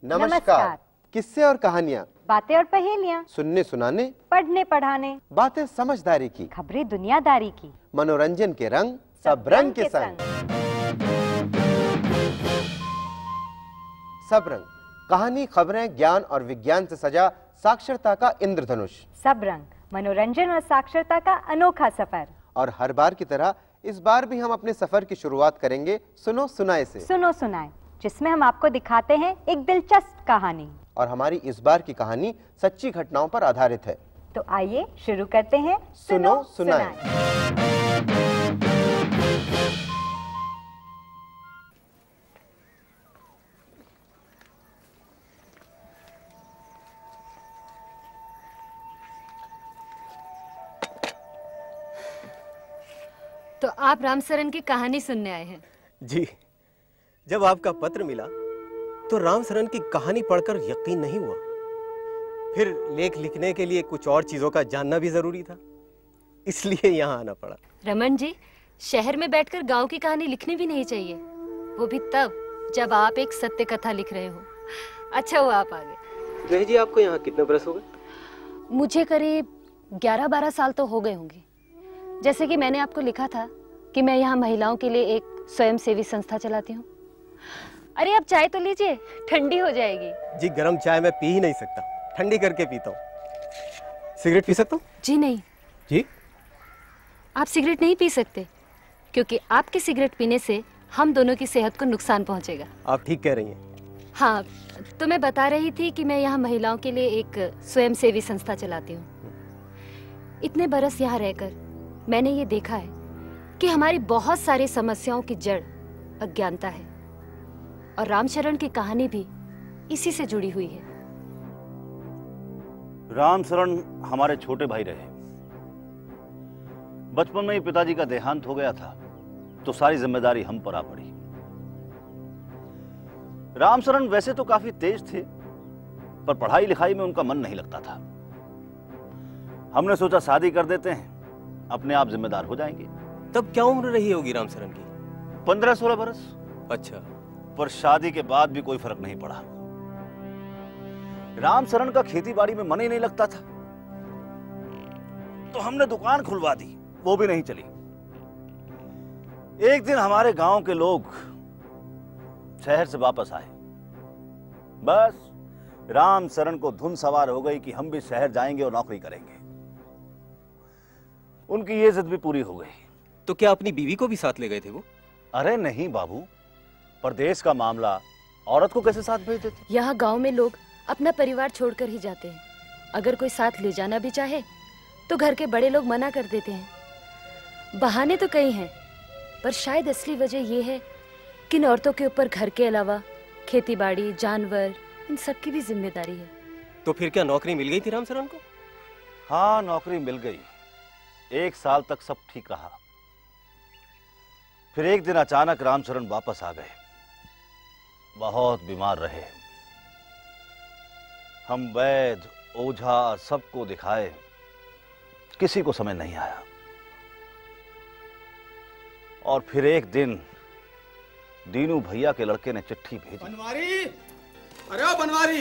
नमस्कार। किस्से और कहानियाँ, बातें और पहेलियाँ, सुनने सुनाने, पढ़ने पढ़ाने, बातें समझदारी की, खबरें दुनियादारी की, मनोरंजन के रंग सब रंग के संग। सब रंग, कहानी, खबरें, ज्ञान और विज्ञान से सजा साक्षरता का इंद्रधनुष। सब रंग, मनोरंजन और साक्षरता का अनोखा सफर। और हर बार की तरह इस बार भी हम अपने सफर की शुरुआत करेंगे सुनो सुनाए से। सुनो सुनाए, जिसमें हम आपको दिखाते हैं एक दिलचस्प कहानी। और हमारी इस बार की कहानी सच्ची घटनाओं पर आधारित है। तो आइए शुरू करते हैं सुनो सुनाए। तो आप रामसरन की कहानी सुनने आए हैं? जी, जब आपका पत्र मिला तो रामसरन की कहानी पढ़कर यकीन नहीं हुआ। फिर लेख लिखने के लिए कुछ और चीजों का जानना भी जरूरी था, इसलिए यहाँ आना पड़ा। रमन जी, शहर में बैठकर गांव की कहानी लिखनी भी नहीं चाहिए, वो भी तब जब आप एक सत्य कथा लिख रहे हो। अच्छा हुआ आप आ गए। जय जी, आपको यहाँ कितने बरस हो गए? मुझे करीब 11-12 साल तो हो गए होंगे। जैसे कि मैंने आपको लिखा था कि मैं यहाँ महिलाओं के लिए एक स्वयंसेवी संस्था चलाती हूँ। अरे आप चाय तो लीजिए, ठंडी हो जाएगी। जी, गर्म चाय मैं पी ही नहीं सकता, ठंडी करके पीता हूँ। सिगरेट पी सकता हूँ? जी नहीं। जी? आप सिगरेट नहीं पी सकते, क्योंकि आपके सिगरेट पीने से हम दोनों की सेहत को नुकसान पहुँचेगा। आप ठीक कह रही हैं। हाँ, तो मैं बता रही थी कि मैं यहाँ महिलाओं के लिए एक स्वयंसेवी संस्था चलाती हूँ। इतने बरस यहाँ रहकर मैंने ये देखा है कि हमारी बहुत सारी समस्याओं की जड़ अज्ञानता है, और रामशरण की कहानी भी इसी से जुड़ी हुई है। रामशरण हमारे छोटे भाई रहे। बचपन में ही पिताजी का देहांत हो गया था, तो सारी जिम्मेदारी हम पर आ पड़ी। रामशरण वैसे तो काफी तेज थे, पर पढ़ाई लिखाई में उनका मन नहीं लगता था। हमने सोचा शादी कर देते हैं, अपने आप जिम्मेदार हो जाएंगे। तब क्या उम्र रही होगी रामशरण की? 15-16 बरस। अच्छा। पर शादी के बाद भी कोई फर्क नहीं पड़ा। रामशरण का खेती बाड़ी में मन ही नहीं लगता था, तो हमने दुकान खुलवा दी, वो भी नहीं चली। एक दिन हमारे गांव के लोग शहर से वापस आए। बस रामशरण को धुन सवार हो गई कि हम भी शहर जाएंगे और नौकरी करेंगे। उनकी ये जिद भी पूरी हो गई। तो क्या अपनी बीवी को भी साथ ले गए थे वो? अरे नहीं बाबू, परदेश का मामला, औरत को कैसे साथ भेज देते? यहाँ गांव में लोग अपना परिवार छोड़कर ही जाते हैं। अगर कोई साथ ले जाना भी चाहे तो घर के बड़े लोग मना कर देते हैं। बहाने तो कई हैं, पर शायद असली वजह यह है कि इन औरतों के ऊपर घर के अलावा खेती बाड़ी, जानवर, इन सब की भी जिम्मेदारी है। तो फिर क्या नौकरी मिल गई थी रामशरण को? हाँ, नौकरी मिल गई। 1 साल तक सब ठीक रहा। फिर एक दिन अचानक रामशरण वापस आ गए। बहुत बीमार रहे। हम वैद्य, ओझा सबको दिखाए, किसी को समझ नहीं आया। और फिर एक दिन दीनू भैया के लड़के ने चिट्ठी भेजी। बनवारी, अरे ओ बनवारी,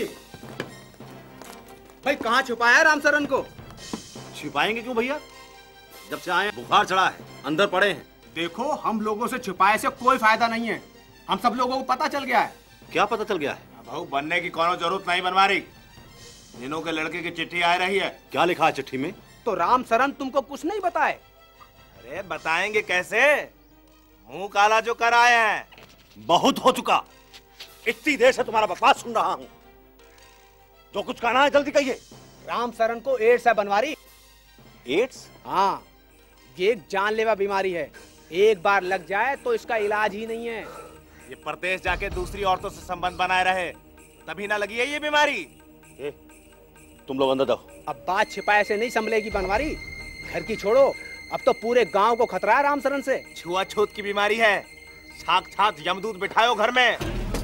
भाई कहाँ छुपाया रामशरण को? छिपाएंगे क्यों भैया? जब से आए बुखार चढ़ा है, अंदर पड़े हैं। देखो, हम लोगों से छुपाए से कोई फायदा नहीं है। हम सब लोगों को पता चल गया है। क्या पता चल गया है? भाऊ, बनने की कोनो जरूरत नहीं बनवारी। दिनों के लड़के की चिट्ठी आ रही है। क्या लिखा है चिट्ठी में? तो रामशरण तुमको कुछ नहीं बताए? अरे बताएंगे कैसे? मुंह काला जो कर आए हैं। बहुत हो चुका। इतनी देर से तुम्हारा बकवास सुन रहा हूँ। जो कुछ कहना है जल्दी कहिए। रामशरण को एड्स है बनवारी। एड्स? हाँ, ये एक जानलेवा बीमारी है। एक बार लग जाए तो इसका इलाज ही नहीं है। ये परदेश जाके दूसरी औरतों से संबंध बनाए रहे, तभी ना लगी है ये बीमारी। तुम लोग अंदर जाओ। अब बात छिपाए से नहीं संभलेगी बनवारी। घर की छोड़ो, अब तो पूरे गांव को खतरा है रामशरण से। छुआछूत की बीमारी है। साक्षात यमदूत बिठाओ घर में।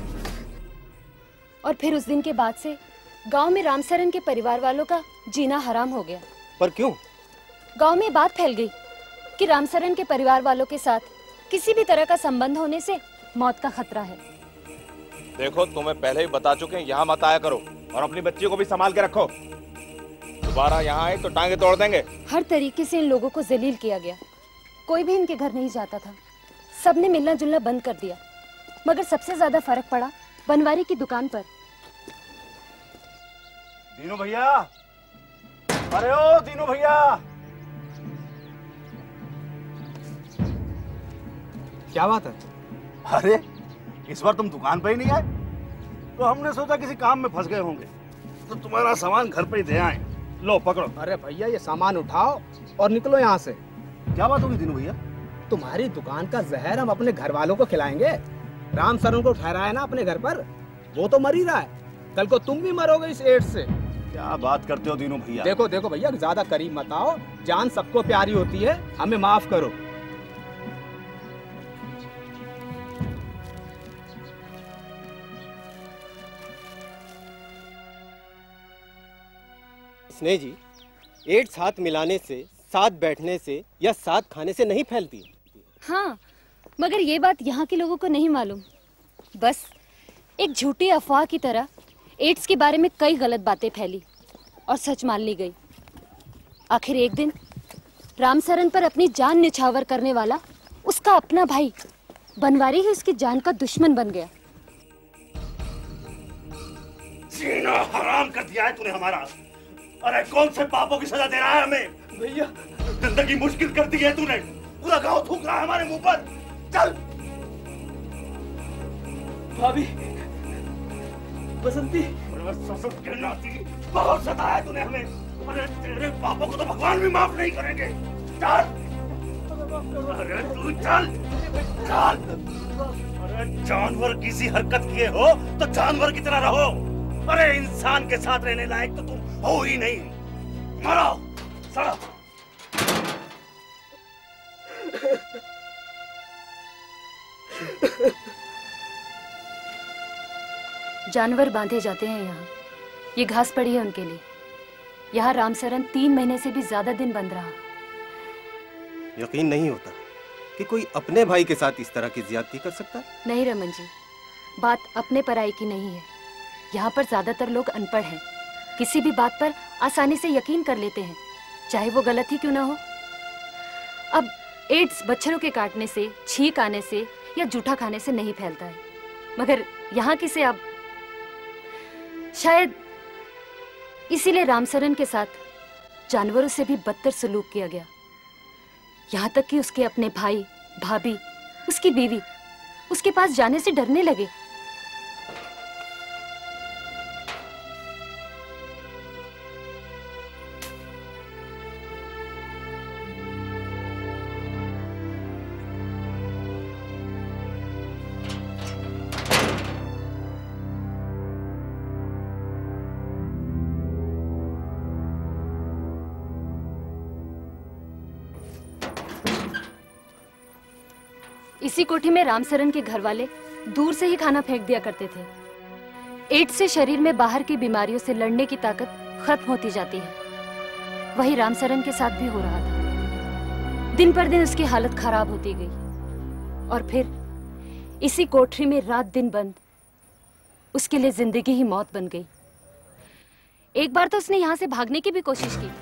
और फिर उस दिन के बाद से गांव में रामशरण के परिवार वालों का जीना हराम हो गया। पर क्यों? गांव में बात फैल गई कि रामशरण के परिवार वालों के साथ किसी भी तरह का संबंध होने से मौत का खतरा है। देखो तुम्हें पहले ही बता चुके हैं, यहाँ मत आया करो और अपनी बच्ची को भी संभाल के रखो। दोबारा यहाँ आए तो टांगे तोड़ देंगे। हर तरीके से इन लोगों को जलील किया गया। कोई भी इनके घर नहीं जाता था। सबने मिलना जुलना बंद कर दिया। मगर सबसे ज्यादा फर्क पड़ा बनवारी की दुकान पर। दीनू भैया, अरे ओ दीनू भैया, क्या बात है? अरे इस बार तुम दुकान पे ही नहीं आए, तो हमने सोचा किसी काम में फंस गए होंगे, तो तुम्हारा सामान घर पे ही दे आए। लो पकड़ो। अरे भैया ये सामान उठाओ और निकलो यहाँ से। क्या बात होगी दीनू भैया? तुम्हारी दुकान का जहर हम अपने घर वालों को खिलाएंगे। राम सरन को ठहराया है ना अपने घर पर, वो तो मर ही रहा है। कल को तुम भी मरोगे इस एड्स से। क्या बात करते हो दीनू भैया? देखो देखो भैया, ज्यादा करीब मत आओ। जान सबको प्यारी होती है, हमें माफ करो। स्नेह जी, एड्स हाथ मिलाने से, साथ बैठने से या साथ खाने से नहीं फैलती। हाँ, मगर ये बात यहाँ के लोगों को नहीं मालूम। बस एक झूठी अफवाह की तरह एड्स के बारे में कई गलत बातें फैली और सच मान ली गई। आखिर एक दिन रामसरन पर अपनी जान निछावर करने वाला उसका अपना भाई बनवारी ही उसकी जान का दुश्मन बन गया। सीना हराम कर दिया है तूने हमारा। अरे कौन से पापों की सजा दे रहा है हमें? भैया जिंदगी मुश्किल कर दी है तूने। पूरा गांव थूक रहा है हमारे मुंह पर। चल। भाभी, बसंती, ससुर के नाती बहुत सताया है तूने हमें। अरे तेरे पापों को तो भगवान भी माफ नहीं करेंगे। चल। अरे तू चल चल। अरे जानवर किसी हरकत किए हो तो जानवर की तरह रहो। अरे इंसान के साथ रहने लायक तो तुम हो ही नहीं। मरो सड़ो। जानवर बांधे जाते हैं यहाँ। ये घास पड़ी है उनके लिए। यहाँ रामसरन 3 महीने से भी ज्यादा दिन बंद रहा। यकीन नहीं होता कि कोई अपने भाई के साथ इस तरह की ज्यादती कर सकता है। नहीं रमन जी, बात अपने पराई की नहीं है। यहाँ पर ज्यादातर लोग अनपढ़ हैं। किसी भी बात पर आसानी से यकीन कर लेते हैं, चाहे वो गलत ही क्यों ना हो। अब एड्स बच्चों के काटने से, छींक आने से या जूठा खाने से नहीं फैलता है, मगर यहाँ किसे अब शायद इसीलिए रामसरन के साथ जानवरों से भी बदतर सलूक किया गया। यहाँ तक कि उसके अपने भाई, भाभी, उसकी बीवी उसके पास जाने से डरने लगे। इसी कोठी में रामसरन के घर वाले दूर से ही खाना फेंक दिया करते थे। एड्स से शरीर में बाहर की बीमारियों से लड़ने की ताकत खत्म होती जाती है। वही रामसरन के साथ भी हो रहा था। दिन पर दिन उसकी हालत खराब होती गई और फिर इसी कोठरी में रात दिन बंद उसके लिए जिंदगी ही मौत बन गई। एक बार तो उसने यहाँ से भागने की भी कोशिश की।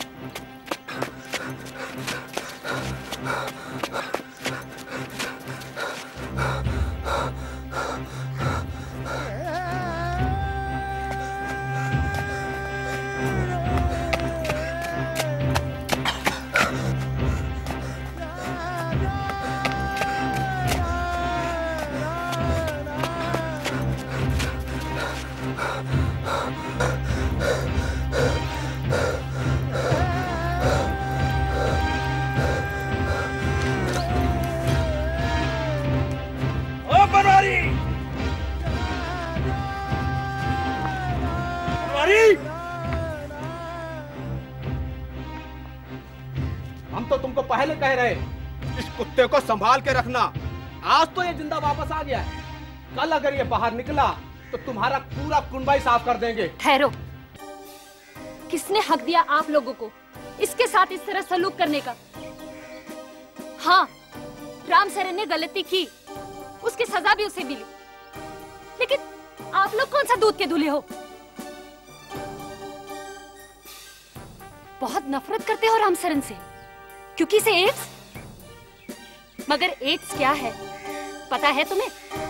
हम तो तुमको पहले कह रहे, इस कुत्ते को संभाल के रखना। आज तो ये जिंदा वापस आ गया है, कल अगर ये बाहर निकला तो तुम्हारा पूरा कुंबा ही साफ कर देंगे। ठहरो, किसने हक दिया आप लोगों को इसके साथ इस तरह सलूक करने का? हाँ, रामसरन ने गलती की, उसकी सजा भी उसे मिली, लेकिन आप लोग कौन सा दूध के दूल्हे हो? बहुत नफरत करते हो रामसरन से क्योंकि इसे एड्स। मगर एड्स क्या है पता है तुम्हें?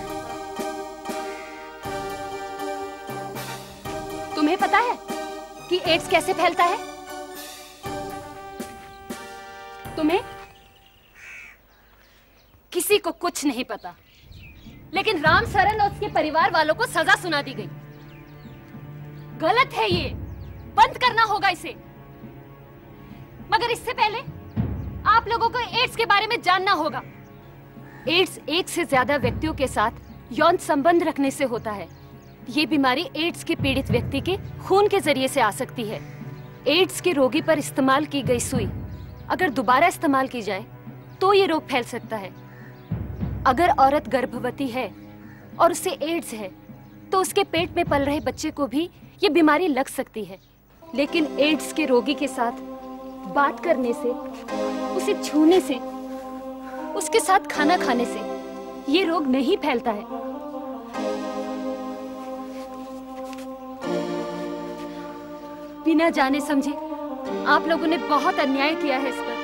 तुम्हें पता है कि एड्स कैसे फैलता है? तुम्हें? किसी को कुछ नहीं पता, लेकिन रामसरन और उसके परिवार वालों को सजा सुना दी गई। गलत है ये, बंद करना होगा इसे। मगर इससे पहले आप लोगों को एड्स के बारे में जानना होगा। एड्स एक से ज्यादा व्यक्तियों के साथ यौन संबंध रखने से होता है। ये बीमारी एड्स के पीड़ित व्यक्ति के खून के जरिए से आ सकती है। एड्स के रोगी पर इस्तेमाल की गई सुई अगर दोबारा इस्तेमाल की जाए तो ये रोग फैल सकता है। अगर औरत गर्भवती है और उसे एड्स है तो उसके पेट में पल रहे बच्चे को भी ये बीमारी लग सकती है। लेकिन एड्स के रोगी के साथ बात करने से, उसे छूने से, उसके साथ खाना खाने से ये रोग नहीं फैलता है। बिना जाने समझे आप लोगों ने बहुत अन्याय किया है इस पर।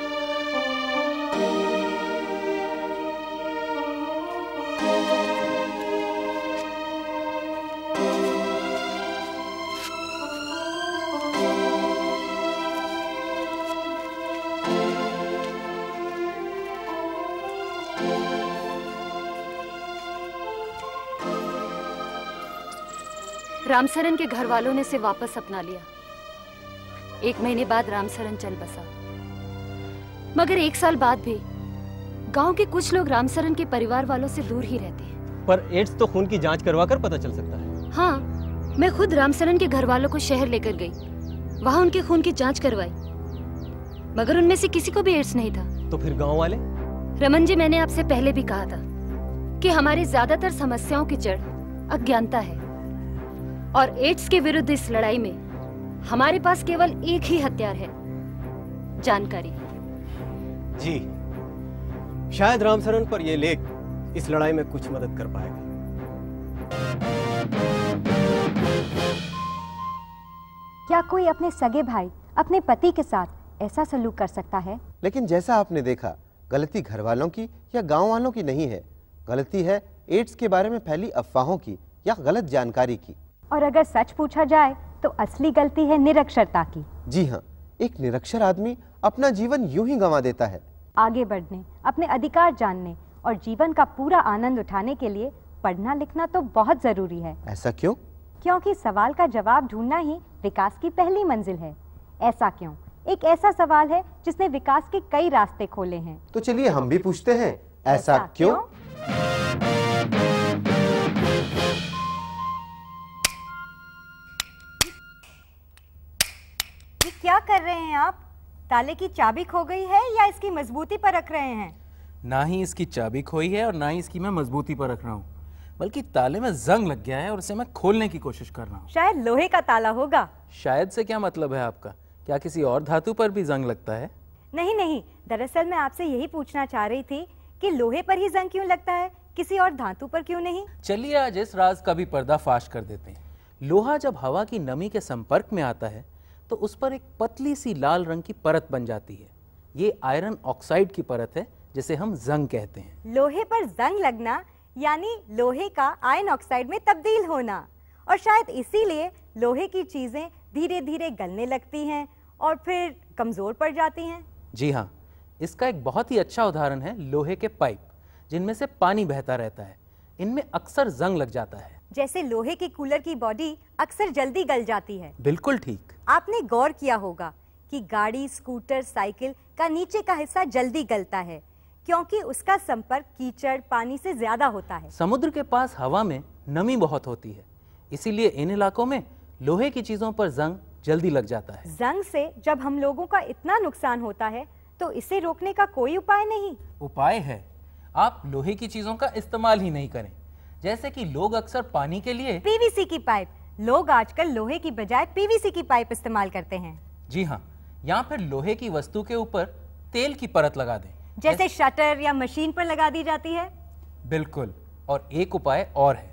रामसरन के घर वालों ने इसे वापस अपना लिया। 1 महीने बाद रामसरन चल बसा। मगर 1 साल बाद भी गांव के कुछ लोग रामसरन के परिवार वालों से दूर ही रहते हैं। पर एड्स तो खून की जांच करवा कर पता चल सकता है। हाँ, मैं खुद रामसरन के घर वालों को शहर लेकर गई, वहाँ उनके खून की जांच करवाई, मगर उनमें से किसी को भी एड्स नहीं था। तो फिर गाँव वाले? रमन जी, मैंने आपसे पहले भी कहा था कि हमारी ज्यादातर समस्याओं की जड़ अज्ञानता है, और एड्स के विरुद्ध इस लड़ाई में हमारे पास केवल एक ही हथियार है, जानकारी। जी, शायद रामसरन पर यह लेख इस लड़ाई में कुछ मदद कर पाएगा। क्या कोई अपने सगे भाई अपने पति के साथ ऐसा सलूक कर सकता है? लेकिन जैसा आपने देखा, गलती घर वालों की या गांव वालों की नहीं है, गलती है एड्स के बारे में फैली अफवाहों की या गलत जानकारी की। और अगर सच पूछा जाए तो असली गलती है निरक्षरता की। जी हाँ, एक निरक्षर आदमी अपना जीवन यूं ही गंवा देता है। आगे बढ़ने, अपने अधिकार जानने और जीवन का पूरा आनंद उठाने के लिए पढ़ना लिखना तो बहुत जरूरी है। ऐसा क्यों? क्योंकि सवाल का जवाब ढूंढना ही विकास की पहली मंजिल है। ऐसा क्यों एक ऐसा सवाल है जिसने विकास के कई रास्ते खोले हैं। तो चलिए हम भी पूछते हैं, ऐसा क्यों? क्या कर रहे हैं आप? ताले की चाबी खो गई है या इसकी मजबूती पर रख रहे हैं? ना ही इसकी चाबी खोई है और ना ही इसकी मैं मजबूती पर रख रहा हूँ, बल्कि ताले में जंग लग गया है और इसे मैं खोलने की कोशिश कर रहा हूँ। शायद लोहे का ताला होगा। शायद से क्या मतलब है आपका? क्या किसी और धातु पर भी जंग लगता है? नहीं नहीं, दरअसल मैं आपसे यही पूछना चाह रही थी कि लोहे पर ही जंग क्यों लगता है, किसी और धातु पर क्यों नहीं? चलिए आज इस राज का भी पर्दाफाश कर देते हैं। लोहा जब हवा की नमी के संपर्क में आता है तो उस पर एक पतली सी लाल रंग की परत बन जाती है। ये आयरन ऑक्साइड की परत है जिसे हम जंग कहते हैं। लोहे पर जंग लगना यानी लोहे का आयरन ऑक्साइड में तब्दील होना, और शायद इसीलिए लोहे की चीजें धीरे धीरे गलने लगती हैं और फिर कमजोर पड़ जाती हैं। जी हाँ, इसका एक बहुत ही अच्छा उदाहरण है लोहे के पाइप, जिनमें से पानी बहता रहता है। इनमें अक्सर जंग लग जाता है। जैसे लोहे की कूलर की बॉडी अक्सर जल्दी गल जाती है। बिल्कुल ठीक। आपने गौर किया होगा कि गाड़ी, स्कूटर, साइकिल का नीचे का हिस्सा जल्दी गलता है क्योंकि उसका संपर्क कीचड़, पानी से ज्यादा होता है। समुद्र के पास हवा में नमी बहुत होती है, इसीलिए इन इलाकों में लोहे की चीजों पर जंग जल्दी लग जाता है। जंग से जब हम लोगों का इतना नुकसान होता है तो इसे रोकने का कोई उपाय नहीं? उपाय है, आप लोहे की चीजों का इस्तेमाल ही नहीं करें। जैसे कि लोग अक्सर पानी के लिए पीवीसी की पाइप, लोग आजकल लोहे की बजाय पीवीसी की पाइप इस्तेमाल करते हैं। जी हाँ, या फिर लोहे की वस्तु के ऊपर तेल की परत लगा दें, जैसे शटर या मशीन पर लगा दी जाती है। बिल्कुल। और एक उपाय और है,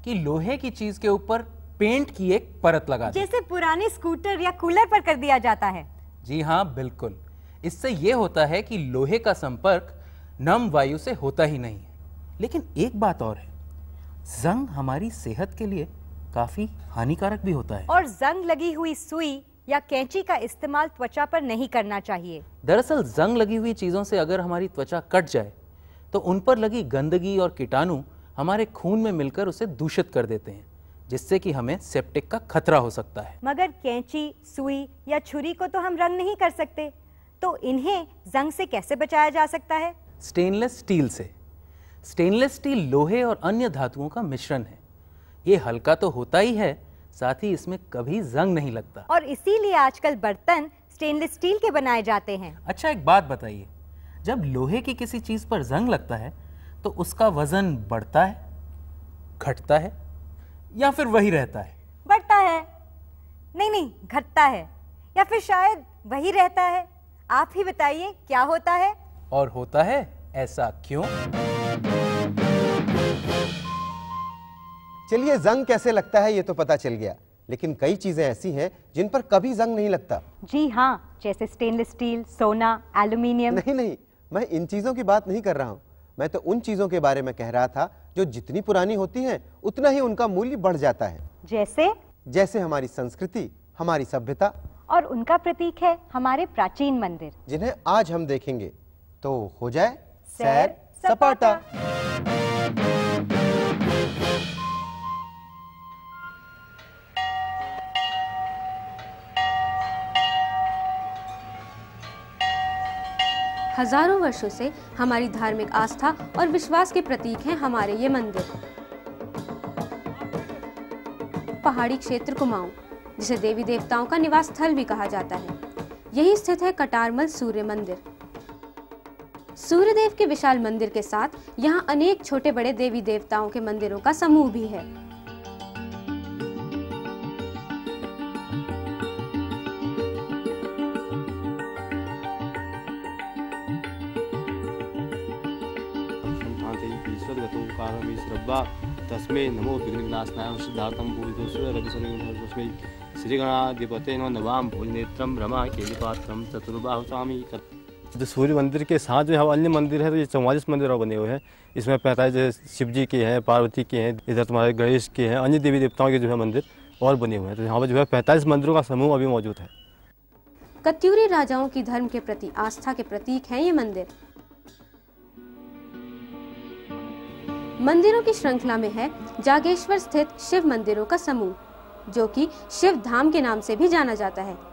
कि लोहे की चीज के ऊपर पेंट की एक परत लगा दें। जैसे पुराने स्कूटर या कूलर पर कर दिया जाता है। जी हाँ, बिल्कुल। इससे यह होता है कि लोहे का संपर्क नम वायु से होता ही नहीं है। लेकिन एक बात और है, जंग हमारी सेहत के लिए काफी हानिकारक भी होता है। और जंग लगी हुई सुई या कैंची का इस्तेमाल त्वचा पर नहीं करना चाहिए। दरअसल जंग लगी हुई चीजों से अगर हमारी त्वचा कट जाए तो उन पर लगी गंदगी और कीटाणु हमारे खून में मिलकर उसे दूषित कर देते हैं, जिससे कि हमें सेप्टिक का खतरा हो सकता है। मगर कैंची, सुई या छुरी को तो हम रंग नहीं कर सकते, तो इन्हें जंग से कैसे बचाया जा सकता है? स्टेनलेस स्टील से। स्टेनलेस स्टील लोहे और अन्य धातुओं का मिश्रण है। ये हल्का तो होता ही है, साथ ही इसमें कभी जंग नहीं लगता। और इसीलिए आजकल बर्तन स्टेनलेस स्टील के बनाए जाते हैं। अच्छा, एक बात बताइए, जब लोहे की किसी चीज पर जंग लगता है तो उसका वजन बढ़ता है, घटता है या फिर वही रहता है? बढ़ता है। नहीं, घटता है, या फिर शायद वही रहता है। आप ही बताइए क्या होता है? और होता है ऐसा क्यों? चलिए, जंग कैसे लगता है ये तो पता चल गया, लेकिन कई चीजें ऐसी हैं जिन पर कभी जंग नहीं लगता। जी हाँ, जैसे स्टेनलेस स्टील, सोना, एल्यूमिनियम। नहीं, मैं इन चीजों की बात नहीं कर रहा हूँ। मैं तो उन चीजों के बारे में कह रहा था जो जितनी पुरानी होती हैं उतना ही उनका मूल्य बढ़ जाता है। जैसे हमारी संस्कृति, हमारी सभ्यता, और उनका प्रतीक है हमारे प्राचीन मंदिर, जिन्हें आज हम देखेंगे। तो हो जाए सैर सपाटा। हजारों वर्षों से हमारी धार्मिक आस्था और विश्वास के प्रतीक हैं हमारे ये मंदिर। पहाड़ी क्षेत्र कुमाऊं, जिसे देवी देवताओं का निवास स्थल भी कहा जाता है, यही स्थित है कटारमल सूर्य मंदिर। सूर्यदेव के विशाल मंदिर के साथ यहाँ अनेक छोटे बड़े देवी देवताओं के मंदिरों का समूह भी है। तस्मै नमो विघ्नविनाशनाय सिद्धार्थं पूजितो रविशनितस्मै श्रीगणाधिपते नवाम भूलनेत्रम रमा केलिपात्रम चतुर्बाहु स्वामी। जो सूर्य मंदिर के साथ जो अन्य मंदिर है, तो ये 44 मंदिर और बने हुए हैं। इसमें 45 शिव जी के हैं, पार्वती के हैं, इधर तुम्हारे गणेश के हैं, अन्य देवी देवताओं के जो है मंदिर और बने हुए हैं। तो यहाँ पर जो है 45 मंदिरों का समूह अभी मौजूद है। कत्यूरी राजाओं की धर्म के प्रति आस्था के प्रतीक हैं ये मंदिर। मंदिरों की श्रृंखला में है जागेश्वर स्थित शिव मंदिरों का समूह, जो कि शिव धाम के नाम से भी जाना जाता है।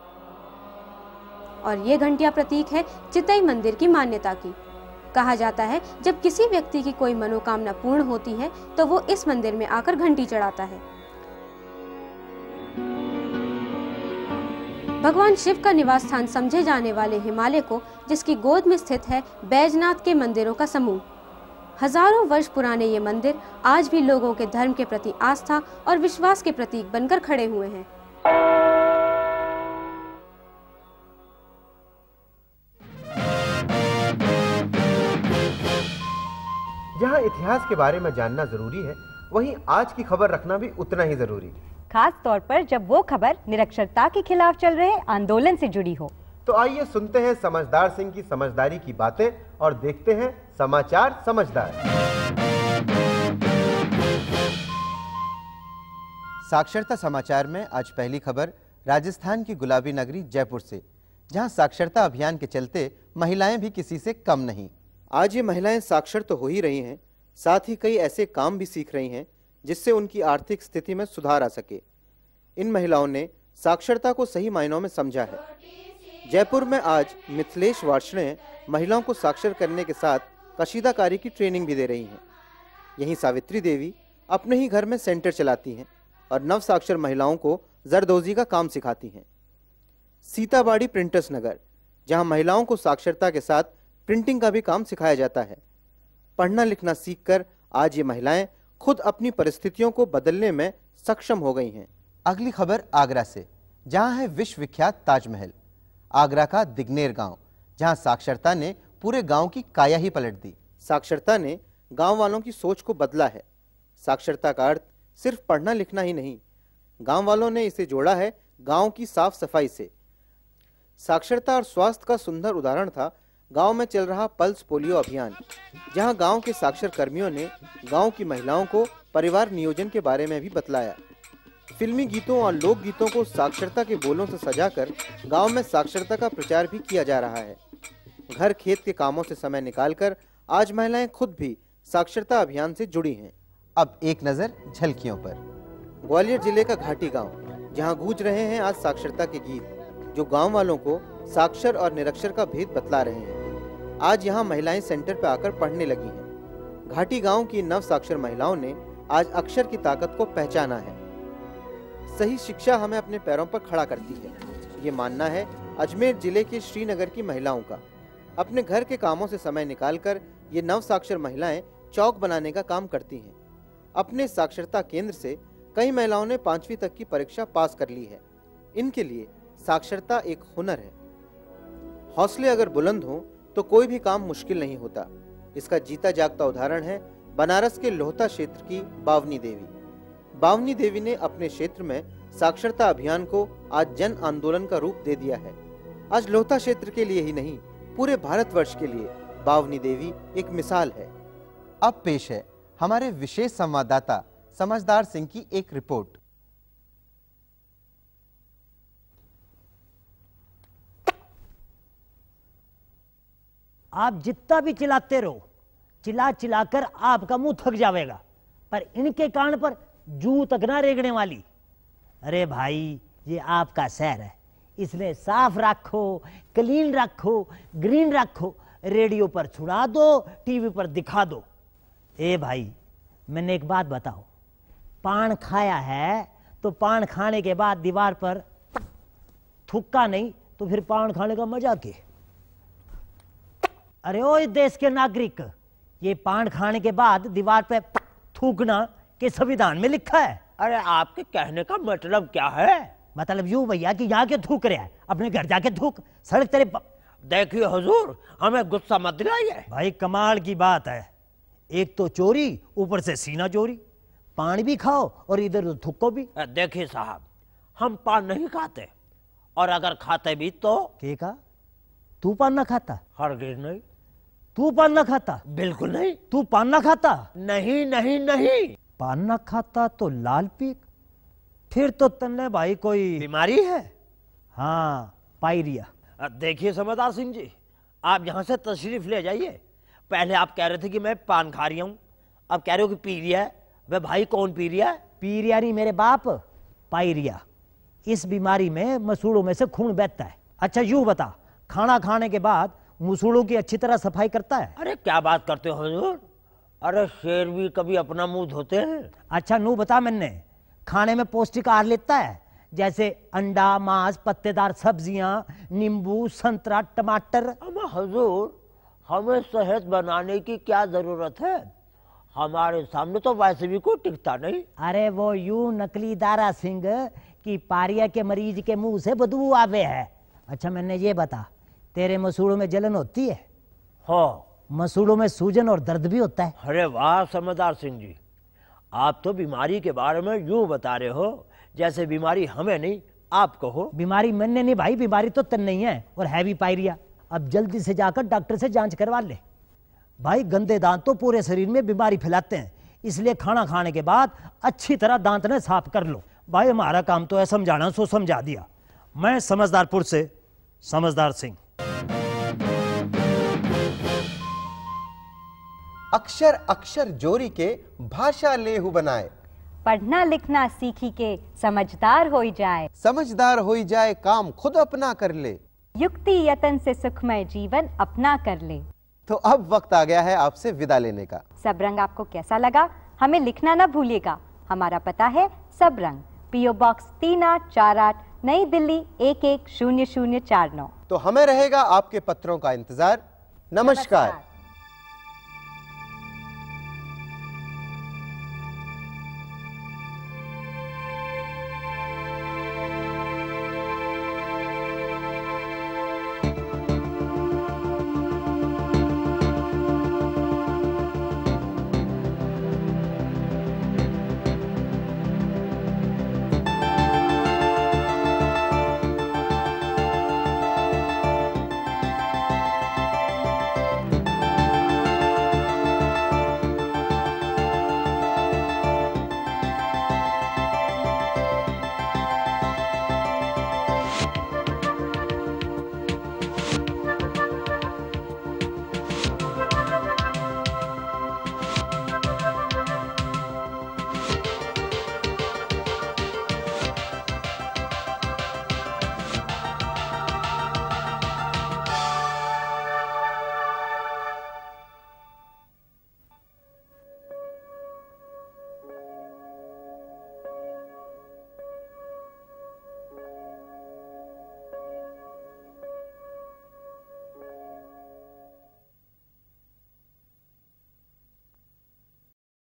और ये घंटिया प्रतीक है चितई मंदिर की मान्यता की। कहा जाता है जब किसी व्यक्ति की कोई मनोकामना पूर्ण होती है तो वो इस मंदिर में आकर घंटी चढ़ाता है। भगवान शिव का निवास स्थान समझे जाने वाले हिमालय को, जिसकी गोद में स्थित है बैजनाथ के मंदिरों का समूह। हजारों वर्ष पुराने ये मंदिर आज भी लोगों के धर्म के प्रति आस्था और विश्वास के प्रतीक बनकर खड़े हुए हैं। जहाँ इतिहास के बारे में जानना जरूरी है, वहीं आज की खबर रखना भी उतना ही जरूरी, खास तौर पर जब वो खबर निरक्षरता के खिलाफ चल रहे आंदोलन से जुड़ी हो। तो आइए सुनते हैं समझदार सिंह की समझदारी की बातें और देखते हैं समाचार समझदार। साक्षरता समाचार में आज पहली खबर राजस्थान की गुलाबी नगरी जयपुर से, जहां साक्षरता अभियान के चलते महिलाएं भी किसी से कम नहीं। आज ये महिलाएं साक्षर तो हो ही रही हैं, साथ ही कई ऐसे काम भी सीख रही हैं जिससे उनकी आर्थिक स्थिति में सुधार आ सके। इन महिलाओं ने साक्षरता को सही मायनों में समझा है। जयपुर में आज मिथिलेश वार्ष्णेय महिलाओं को साक्षर करने के साथ कशीदाकारी की ट्रेनिंग भी दे रही हैं। यहीं सावित्री देवी अपने ही घर में सेंटर चलाती हैं और नव साक्षर महिलाओं को जरदोजी का काम सिखाती हैं। सीताबाड़ी प्रिंटर्स नगर, जहां महिलाओं को साक्षरता के साथ प्रिंटिंग का भी काम सिखाया जाता है। पढ़ना लिखना सीखकर आज ये महिलाएं खुद अपनी परिस्थितियों को बदलने में सक्षम हो गई हैं। अगली खबर आगरा से, जहां है विश्व विख्यात ताजमहल। आगरा का दिग्नेर गांव, जहां साक्षरता ने पूरे गांव की काया ही पलट दी। साक्षरता ने गांव वालों की सोच को बदला है। साक्षरता का अर्थ सिर्फ पढ़ना लिखना ही नहीं, गांव वालों ने इसे जोड़ा है गांव की साफ सफाई से। साक्षरता और स्वास्थ्य का सुंदर उदाहरण था गांव में चल रहा पल्स पोलियो अभियान, जहां गांव के साक्षर कर्मियों ने गांव की महिलाओं को परिवार नियोजन के बारे में भी बतलाया। फिल्मी गीतों और लोक गीतों को साक्षरता के बोलों से सजाकर गांव में साक्षरता का प्रचार भी किया जा रहा है। घर खेत के कामों से समय निकालकर आज महिलाएं खुद भी साक्षरता अभियान से जुड़ी हैं। अब एक नजर झलकियों पर। ग्वालियर जिले का घाटी गांव, जहां गूंज रहे हैं आज साक्षरता के गीत, जो गांव वालों को साक्षर और निरक्षर का भेद बतला रहे हैं। आज यहां महिलाएं सेंटर पर आकर पढ़ने लगी हैं। घाटी गांव की नव साक्षर महिलाओं ने आज अक्षर की ताकत को पहचाना है। सही शिक्षा हमें अपने पैरों पर खड़ा करती है, ये मानना है अजमेर जिले के श्रीनगर की महिलाओं का। अपने घर के कामों से समय निकालकर ये नव साक्षर महिलाएं चौक बनाने का काम करती हैं। अपने साक्षरता केंद्र से कई महिलाओं ने 5वीं तक की परीक्षा पास कर ली है। इनके लिए साक्षरता एक हुनर है। हौसले अगर बुलंद हों तो कोई भी काम मुश्किल नहीं होता। इसका जीता जागता उदाहरण है बनारस के लोहता क्षेत्र की बावनी देवी। बावनी देवी ने अपने क्षेत्र में साक्षरता अभियान को आज जन आंदोलन का रूप दे दिया है। आज लोहता क्षेत्र के लिए ही नहीं, पूरे भारतवर्ष के लिए बावनी देवी एक मिसाल है। अब पेश है हमारे विशेष संवाददाता समझदार सिंह की एक रिपोर्ट। आप जितना भी चिल्लाते रहो, चिल्ला चिल्लाकर आपका मुंह थक जाएगा, पर इनके कान पर जू तक ना रेगने वाली। अरे भाई, ये आपका शहर है, इसलिए साफ रखो, क्लीन रखो, ग्रीन रखो। रेडियो पर छुड़ा दो, टीवी पर दिखा दो। ए भाई, मैंने एक बात बताओ, पान खाया है तो पान खाने के बाद दीवार पर थूका नहीं तो फिर पान खाने का मजा क्या? अरे ओ इस देश के नागरिक, ये पान खाने के बाद दीवार पे थूकना के संविधान में लिखा है। अरे आपके कहने का मतलब क्या है? मतलब यूं भैया कि यहाँ के थूक रहा है, अपने घर जाके थूक, सड़क तेरे देखिए हुजूर, हमें गुस्सा मत दिलाइए। भाई कमाल की बात है, एक तो चोरी, ऊपर से सीना चोरी। पान भी खाओ और इधर तो थूको भी। देखिए साहब, हम पान नहीं खाते, और अगर खाते भी तो क्या कहा? तू पान ना खाता? हरगिज नहीं। तू पान ना खाता? बिल्कुल नहीं। तू पान ना खाता? नहीं नहीं नहीं। पान ना खाता तो लाल पीक, फिर तो तन्ने भाई कोई बीमारी है। हाँ, पायरिया। देखिए समझदार सिंह जी, आप यहाँ से तशरीफ ले जाइए। पहले आप कह रहे थे कि मैं पान खा रही हूँ, अब कह रहे हो कि पी रिया है। वे भाई कौन पी रिया है? पी रिया नहीं मेरे बाप, पायरिया। इस बीमारी में मसूड़ों में से खून बहता है। अच्छा यूं बता, खाना खाने के बाद मसूड़ों की अच्छी तरह सफाई करता है? अरे क्या बात करते हो हुजूर, अरे शेर भी कभी अपना मुंह धोते हैं। अच्छा नू बता, मैंने खाने में पौष्टिक आहार लेता है, जैसे अंडा, मांस, पत्तेदार सब्जियां, नींबू, संतरा, टमाटर? हुजूर, हमें सेहत बनाने की क्या जरूरत है? हमारे सामने तो वैसे भी कोई टिकता नहीं। अरे वो यूं नकली दारा सिंह कि पारिया के मरीज के मुंह से बदबू आवे है। अच्छा मैंने ये बता, तेरे मसूड़ों में जलन होती है? हाँ। मसूड़ों में सूजन और दर्द भी होता है? अरे वाह समझदार सिंह जी, आप तो बीमारी के बारे में यूं बता रहे हो जैसे बीमारी हमें नहीं आपको हो। बीमारी मैंने नहीं भाई, बीमारी तो तन नहीं है, और है भी पायरिया। अब जल्दी से जाकर डॉक्टर से जांच करवा ले। भाई गंदे दांत तो पूरे शरीर में बीमारी फैलाते हैं, इसलिए खाना खाने के बाद अच्छी तरह दांत ने साफ कर लो। भाई हमारा काम तो है समझाना, सो समझा दिया। मैं समझदारपुर से समझदार सिंह। अक्षर अक्षर जोरी के भाषा लेहु बनाए, पढ़ना लिखना सीखी के समझदार हो जाए। समझदार हो जाए, काम खुद अपना कर ले, युक्ति यतन से सुखमय जीवन अपना कर ले। तो अब वक्त आ गया है आपसे विदा लेने का। सबरंग आपको कैसा लगा हमें लिखना ना भूलिएगा। हमारा पता है सबरंग, PO बॉक्स 3848, नई दिल्ली 110049। तो हमें रहेगा आपके पत्रों का इंतजार। नमस्कार।